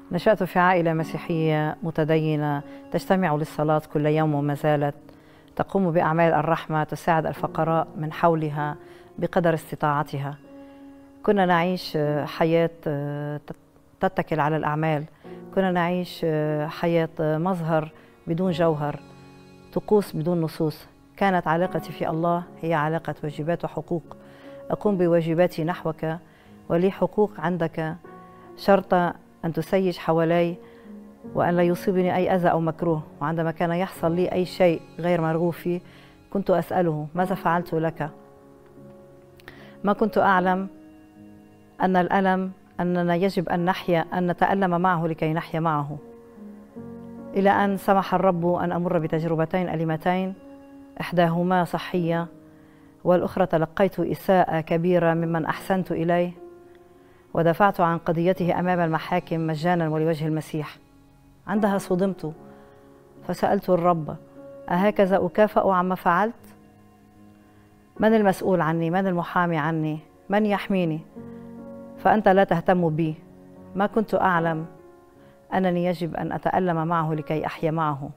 نشأت في عائلة مسيحية متدينة تجتمع للصلاة كل يوم وما زالت تقوم بأعمال الرحمة تساعد الفقراء من حولها بقدر استطاعتها. كنا نعيش حياة تتكل على الأعمال، كنا نعيش حياة مظهر بدون جوهر، طقوس بدون نصوص. كانت علاقتي في الله هي علاقة واجبات وحقوق، أقوم بواجباتي نحوك ولي حقوق عندك، شرط أن تسيج حوالي وأن لا يصيبني أي أذى أو مكروه. وعندما كان يحصل لي أي شيء غير مرغوب فيه كنت أسأله: ماذا فعلت لك؟ ما كنت أعلم أن الألم أننا يجب أن نحيا، أن نتألم معه لكي نحيا معه، إلى أن سمح الرب أن أمر بتجربتين أليمتين، إحداهما صحية والأخرى تلقيت إساءة كبيرة ممن أحسنت إليه، ودفعت عن قضيته أمام المحاكم مجانا ولوجه المسيح. عندها صدمت فسألت الرب: أهكذا أكافأ عما فعلت؟ من المسؤول عني؟ من المحامي عني؟ من يحميني؟ فأنت لا تهتم بي. ما كنت أعلم أنني يجب أن أتألم معه لكي أحيا معه.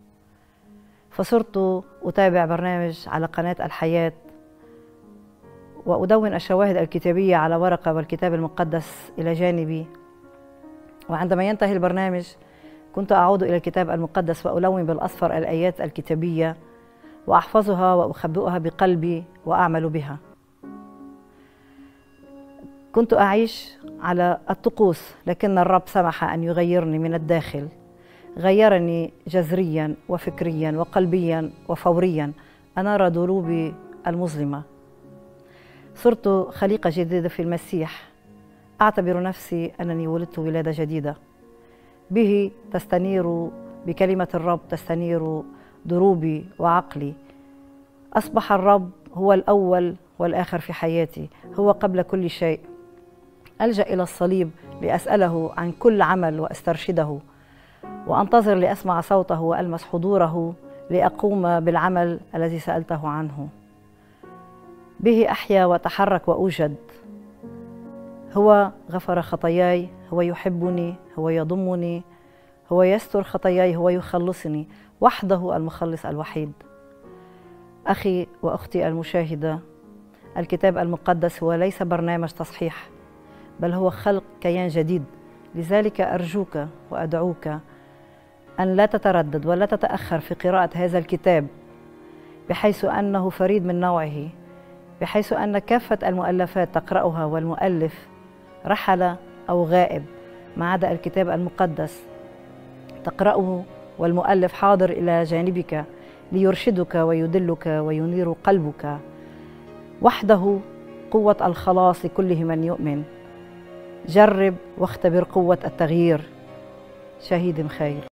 فصرت أتابع برنامج على قناة الحياة وأدون الشواهد الكتابية على ورقة والكتاب المقدس إلى جانبي، وعندما ينتهي البرنامج كنت أعود إلى الكتاب المقدس وألون بالأصفر الآيات الكتابية وأحفظها وأخبئها بقلبي وأعمل بها. كنت أعيش على الطقوس، لكن الرب سمح أن يغيرني من الداخل، غيرني جذريا وفكريا وقلبيا وفوريا، أنار دروبي المظلمة. صرت خليقة جديدة في المسيح، أعتبر نفسي أنني ولدت ولادة جديدة، به تستنير، بكلمة الرب تستنير دروبي وعقلي. أصبح الرب هو الأول والآخر في حياتي، هو قبل كل شيء. ألجأ إلى الصليب لأسأله عن كل عمل وأسترشده، وأنتظر لأسمع صوته وألمس حضوره لأقوم بالعمل الذي سألته عنه. به أحيا وأتحرك وأوجد. هو غفر خطاياي، هو يحبني، هو يضمني، هو يستر خطاياي، هو يخلصني، وحده المخلص الوحيد. أخي وأختي المشاهدة، الكتاب المقدس هو ليس برنامج تصحيح، بل هو خلق كيان جديد. لذلك أرجوك وأدعوك أن لا تتردد ولا تتأخر في قراءة هذا الكتاب، بحيث أنه فريد من نوعه، بحيث أن كافة المؤلفات تقرأها والمؤلف رحل أو غائب، ما عدا الكتاب المقدس تقرأه والمؤلف حاضر إلى جانبك ليرشدك ويدلك وينير قلبك. وحده قوة الخلاص لكل من يؤمن. جرب واختبر قوة التغيير. شهيد خير.